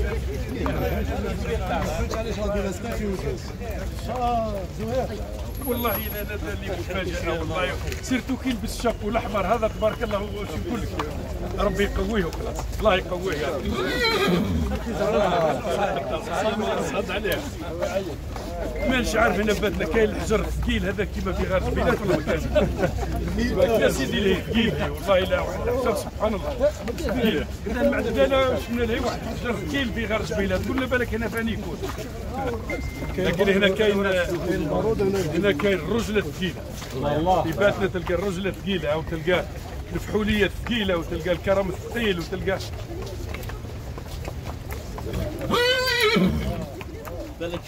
والله انا اللي مفاجاه والله، سيرتو كي يلبس الشابو الاحمر هذا تبارك الله. واش نقول لك، ربي يقويه وخلاص، الله يقويه يا ربي. صاد عليه. مانيش عارف انا باتنا كاين الحجر الثقيل هذا كيما في غار البلاد ولا ما كاينش؟ يا سيدي ليه ثقيل والله لا واحد الحجر سبحان الله ثقيل. اذا المعدنه شفنا له واحد الحجر ثقيل في غار الجبيلات، قلنا بالك هنا فاني يكون. لكن هنا كاين الرجله الثقيله. في باتنا تلقى الرجله الثقيله، او تلقى الفحوليه الثقيله، وتلقى الكرم الثقيل، وتلقى بالك